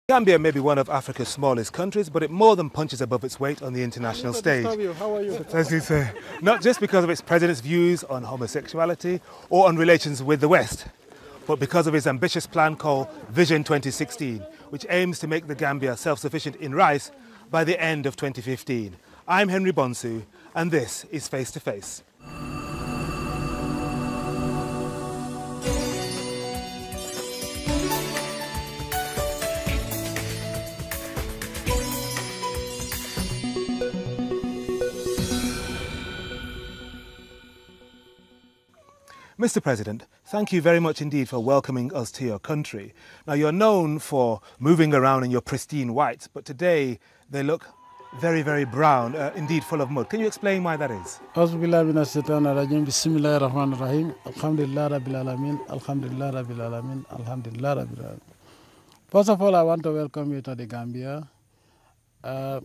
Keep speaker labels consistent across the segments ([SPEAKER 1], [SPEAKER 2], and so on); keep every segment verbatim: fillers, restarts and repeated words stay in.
[SPEAKER 1] Gambia may be one of Africa's smallest countries, but it more than punches above its weight on the international stage.
[SPEAKER 2] How are you?
[SPEAKER 1] As you say, not just because of its president's views on homosexuality or on relations with the West, but because of his ambitious plan called Vision twenty sixteen, which aims to make the Gambia self-sufficient in rice by the end of twenty fifteen. I'm Henry Bonsu, and this is Face to Face. Mister President, thank you very much indeed for welcoming us to your country. Now, you're known for moving around in your pristine whites, but today they look very, very brown, uh, indeed full of mud. Can you explain why that is?
[SPEAKER 2] First of all, I want to welcome you to the Gambia. Uh,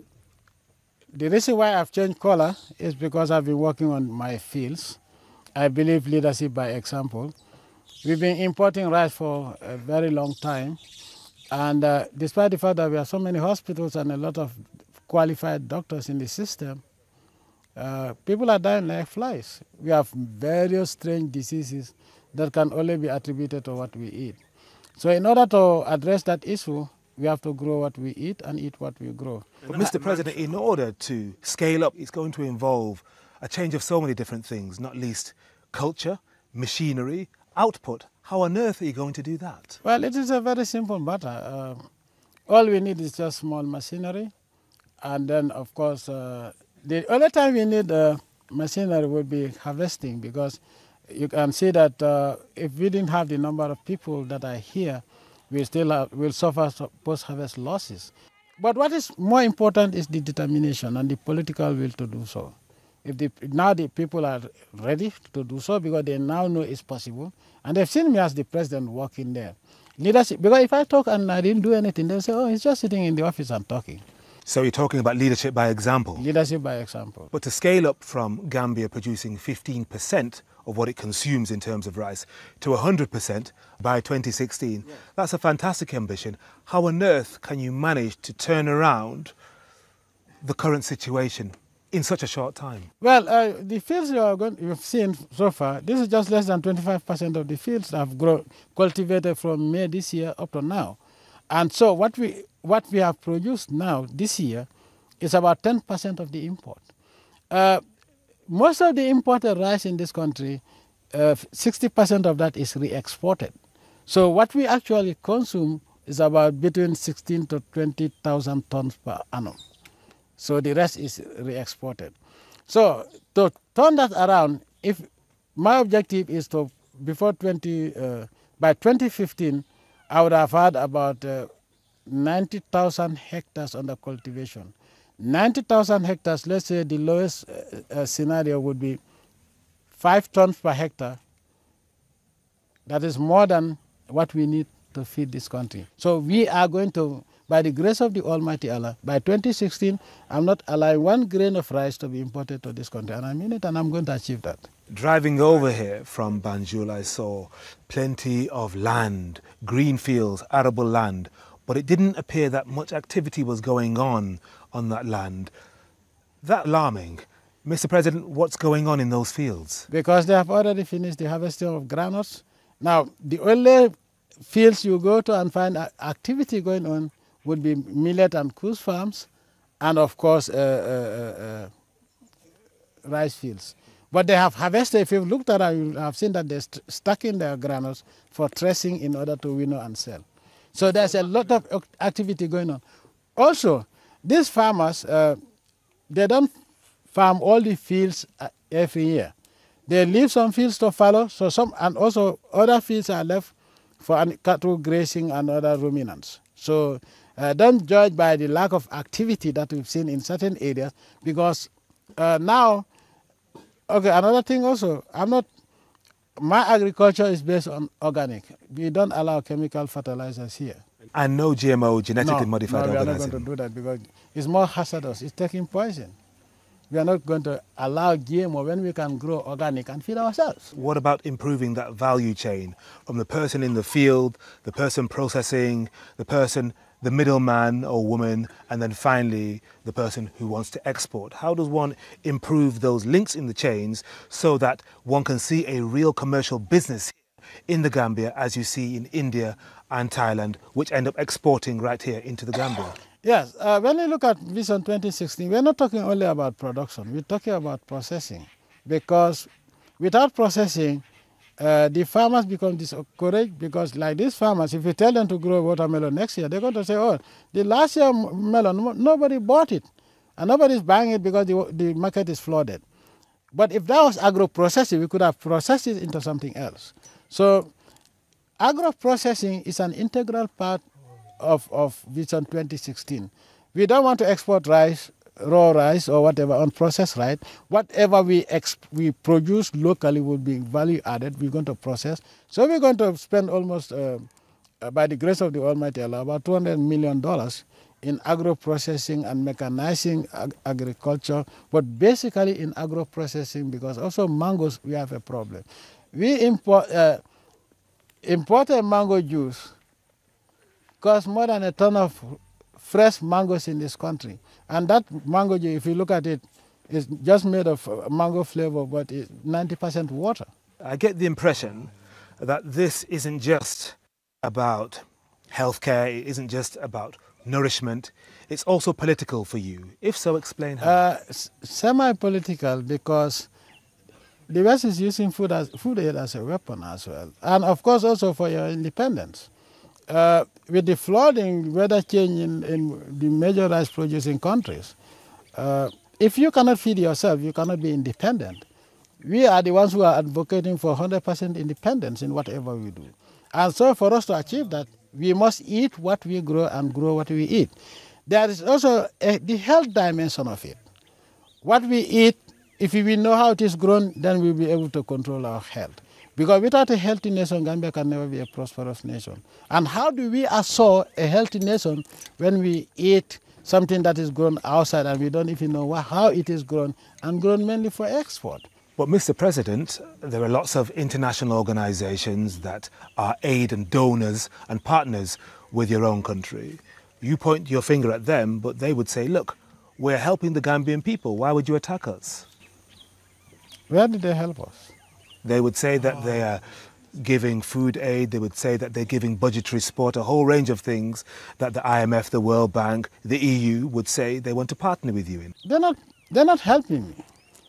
[SPEAKER 2] the reason why I've changed color is because I've been working on my fields. I believe leadership by example. We've been importing rice for a very long time, and uh, despite the fact that we have so many hospitals and a lot of qualified doctors in the system, uh, people are dying like flies. We have various strange diseases that can only be attributed to what we eat. So in order to address that issue, we have to grow what we eat and eat what we grow.
[SPEAKER 1] But Mister President, in order to scale up, it's going to involve a change of so many different things, not least culture, machinery, output. How on earth are you going to do that?
[SPEAKER 2] Well, it is a very simple matter. Uh, all we need is just small machinery. And then, of course, uh, the only time we need uh, machinery would be harvesting, because you can see that uh, if we didn't have the number of people that are here, we still have, will suffer post-harvest losses. But what is more important is the determination and the political will to do so. If the, now the people are ready to do so, because they now know it's possible, and they've seen me as the president working there. Leadership, because if I talk and I didn't do anything, they'll say, oh, he's just sitting in the office and talking.
[SPEAKER 1] So you're talking about leadership by example?
[SPEAKER 2] Leadership by example.
[SPEAKER 1] But to scale up from Gambia producing fifteen percent of what it consumes in terms of rice to one hundred percent by twenty sixteen, yeah. That's a fantastic ambition. How on earth can you manage to turn around the current situation in such a short time?
[SPEAKER 2] Well, uh, the fields you are going, you've seen so far, this is just less than twenty-five percent of the fields that have grown, cultivated from May this year up to now. And so what we, what we have produced now this year is about ten percent of the import. Uh, most of the imported rice in this country, uh, sixty percent of that is re-exported. So what we actually consume is about between sixteen to twenty thousand tons per annum. So the rest is re-exported. So to turn that around, if my objective is to, before twenty, uh, by twenty fifteen, I would have had about uh, ninety thousand hectares under cultivation. ninety thousand hectares, let's say the lowest uh, uh, scenario would be five tons per hectare. That is more than what we need to feed this country. So we are going to, by the grace of the Almighty Allah, by twenty sixteen, I'm not allowing one grain of rice to be imported to this country. And I mean it, and I'm going to achieve that.
[SPEAKER 1] Driving over here from Banjul, I saw plenty of land, green fields, arable land, but it didn't appear that much activity was going on on that land. That alarming. Mister President, what's going on in those fields?
[SPEAKER 2] Because they have already finished the harvesting of granules. Now, the only fields you go to and find activity going on would be millet and coos farms, and of course uh, uh, uh, rice fields. But they have harvested. If you've looked at it, you have seen that they're st stuck in their granules for threshing in order to winnow and sell. So there's a lot of activity going on. Also, these farmers, uh, they don't farm all the fields every year. They leave some fields to fallow, so some, and also other fields are left for cattle grazing and other ruminants. So uh, don't judge by the lack of activity that we've seen in certain areas, because uh, now, okay, another thing also, I'm not, my agriculture is based on organic. We don't allow chemical fertilizers here.
[SPEAKER 1] And no G M O, genetically
[SPEAKER 2] no,
[SPEAKER 1] modified
[SPEAKER 2] no,
[SPEAKER 1] organism?
[SPEAKER 2] we are not going to do that because it's more hazardous. It's taking poison. We are not going to allow G M O when we can grow organic and feed ourselves.
[SPEAKER 1] What about improving that value chain from the person in the field, the person processing, the person the middleman or woman, and then finally the person who wants to export. How does one improve those links in the chains so that one can see a real commercial business in the Gambia, as you see in India and Thailand, which end up exporting right here into the Gambia?
[SPEAKER 2] Yes, uh, when you look at Vision twenty sixteen, we're not talking only about production, we're talking about processing. Because without processing, uh, the farmers become discouraged, because like these farmers, if you tell them to grow watermelon next year, they're going to say, oh, the last year melon, nobody bought it. And nobody's buying it because the, the market is flooded. But if that was agro-processing, we could have processed it into something else. So agro-processing is an integral part of, of Vision twenty sixteen. We don't want to export rice, raw rice or whatever, unprocessed rice. Whatever we, exp we produce locally will be value added. We're going to process. So we're going to spend almost, uh, uh, by the grace of the Almighty Allah, about two hundred million dollars in agro-processing and mechanizing ag agriculture, but basically in agro-processing, because also mangoes, we have a problem. We import, uh, imported mango juice costs more than a ton of fresh mangoes in this country. And that mango juice, if you look at it, is just made of mango flavor, but it's ninety percent water.
[SPEAKER 1] I get the impression that this isn't just about healthcare, it isn't just about nourishment, it's also political for you. If so, explain how.
[SPEAKER 2] Uh, semi-political, because the West is using food, as, food aid as a weapon as well. And of course also for your independence. Uh, with the flooding, weather change in, in the major rice producing countries, uh, if you cannot feed yourself, you cannot be independent. We are the ones who are advocating for one hundred percent independence in whatever we do. And so for us to achieve that, we must eat what we grow and grow what we eat. There is also a, the health dimension of it. What we eat, if we know how it is grown, then we'll be able to control our health. Because without a healthy nation, Gambia can never be a prosperous nation. And how do we assure a healthy nation when we eat something that is grown outside and we don't even know how it is grown, and grown mainly for export?
[SPEAKER 1] But Mister President, there are lots of international organizations that are aid and donors and partners with your own country. You point your finger at them, but they would say, look, we're helping the Gambian people. Why would you attack us?
[SPEAKER 2] Where did they help us?
[SPEAKER 1] They would say that they are giving food aid, they would say that they're giving budgetary support, a whole range of things that the I M F, the World Bank, the E U would say they want to partner with you in.
[SPEAKER 2] They're not, they're not helping me.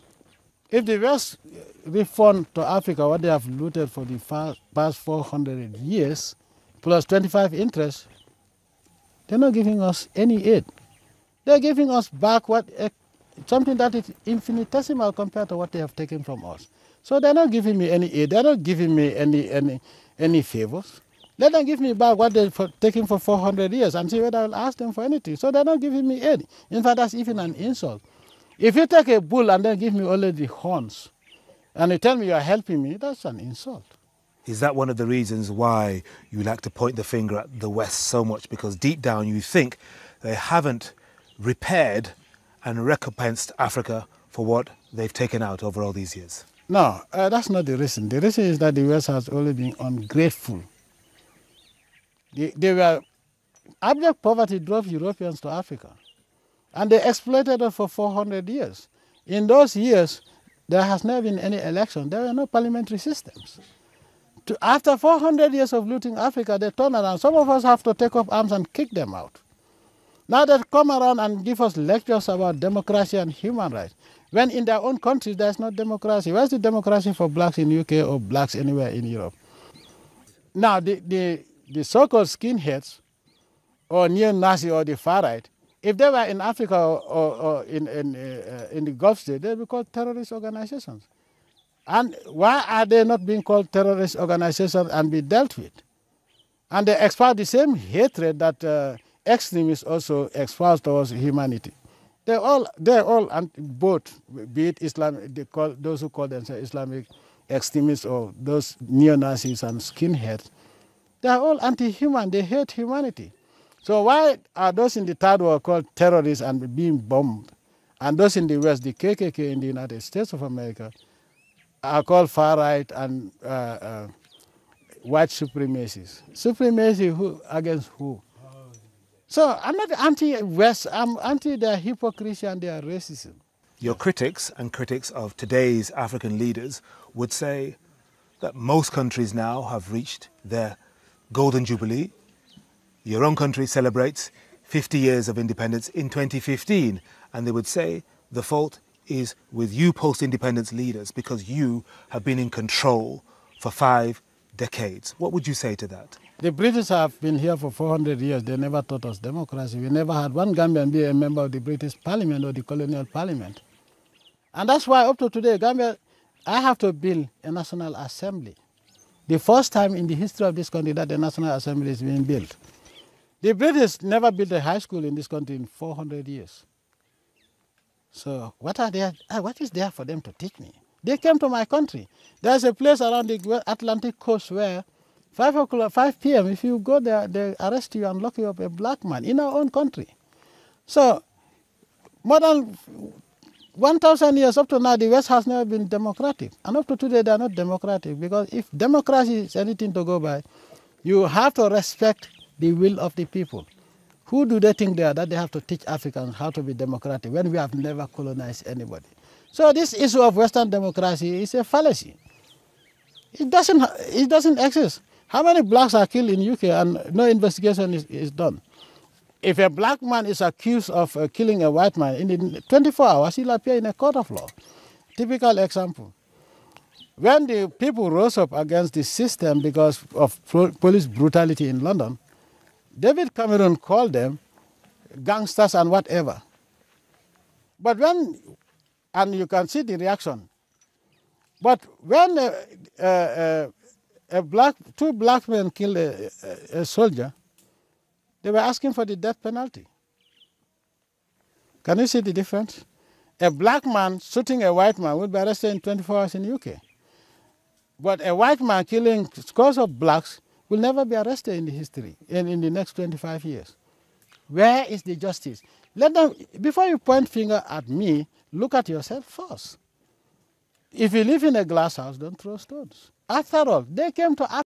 [SPEAKER 2] If the West refund to Africa what they have looted for the past four hundred years, plus twenty-five interest, they're not giving us any aid. They're giving us back what uh, something that is infinitesimal compared to what they have taken from us. So they're not giving me any aid. They're not giving me any any any favors. Let them give me back what they've taken for four hundred years and see whether I'll ask them for anything. So they're not giving me aid. In fact, that's even an insult. If you take a bull and then give me only the horns, and you tell me you are helping me, that's an insult.
[SPEAKER 1] Is that one of the reasons why you like to point the finger at the West so much? Because deep down you think they haven't repaired and recompensed Africa for what they've taken out over all these years?
[SPEAKER 2] No, uh, that's not the reason. The reason is that the West has always been ungrateful. They, they were, abject poverty drove Europeans to Africa. And they exploited us for four hundred years. In those years, there has never been any election. There were no parliamentary systems. To, after four hundred years of looting Africa, they turn around. Some of us have to take up arms and kick them out. Now they come around and give us lectures about democracy and human rights, when in their own countries there's no democracy. Where's the democracy for blacks in the U K or blacks anywhere in Europe? Now, the, the, the so-called skinheads, or neo-Nazi or the far-right, if they were in Africa or, or, or in, in, uh, in the Gulf state, they'd be called terrorist organizations. And why are they not being called terrorist organizations and be dealt with? And they espouse the same hatred that uh, extremists also espouse towards humanity. They're all, they're all both, be it Islam, they call, those who call themselves Islamic extremists or those neo-Nazis and skinheads, they're all anti-human, they hate humanity. So why are those in the third world called terrorists and being bombed, and those in the West, the K K K in the United States of America, are called far-right and uh, uh, white supremacists? Supremacy who, against who? So I'm not anti-West, I'm anti their hypocrisy and their racism.
[SPEAKER 1] Your critics and critics of today's African leaders would say that most countries now have reached their golden jubilee. Your own country celebrates fifty years of independence in twenty fifteen, and they would say the fault is with you post-independence leaders because you have been in control for five decades. What would you say to that?
[SPEAKER 2] The British have been here for four hundred years. They never taught us democracy. We never had one Gambian be a member of the British Parliament or the colonial parliament. And that's why up to today, Gambia, I have to build a National Assembly. The first time in the history of this country that the National Assembly is being built. The British never built a high school in this country in four hundred years. So what, are there, what is there for them to teach me? They came to my country. There's a place around the Atlantic coast where five o'clock, five p m, if you go there, they arrest you and lock you up, a black man, in our own country. So more than one thousand years up to now, the West has never been democratic. And up to today, they are not democratic. Because if democracy is anything to go by, you have to respect the will of the people. Who do they think they are that they have to teach Africans how to be democratic when we have never colonized anybody? So this issue of Western democracy is a fallacy. It doesn't, it doesn't exist. How many blacks are killed in U K and no investigation is, is done? If a black man is accused of uh, killing a white man, in twenty-four hours, he'll appear in a court of law. Typical example. When the people rose up against the system because of pro police brutality in London, David Cameron called them gangsters and whatever. But when, and you can see the reaction, but when uh, uh, uh, a black, two black men killed a, a, a soldier, they were asking for the death penalty. Can you see the difference? A black man shooting a white man would be arrested in twenty-four hours in U K. But a white man killing scores of blacks will never be arrested in the history, in, in the next twenty-five years. Where is the justice? Let them, before you point finger at me, look at yourself first. If you live in a glass house, don't throw stones. After all, they came to